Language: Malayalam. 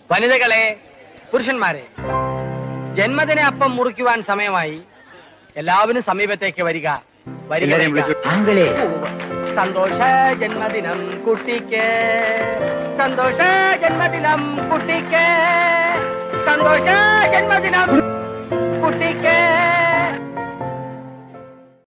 വനിതകളെ, പുരുഷന്മാരെ, ജന്മദിന അപ്പം മുറിക്കുവാൻ സമയമായി. എല്ലാവരും സമീപത്തേക്ക് വരിക. സന്തോഷ ജന്മദിനം കുട്ടിക്ക്, സന്തോഷ ജന്മദിനം കുട്ടിക്ക്, സന്തോഷ ജന്മദിനം.